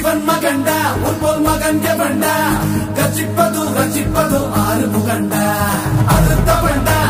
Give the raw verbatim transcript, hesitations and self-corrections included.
சிவன் மகண்டா உன் போல் மகன் எவன்டா கச்சிப்பது ரச்சிப்பது ஆறு முகண்டா அறுத்த பண்டா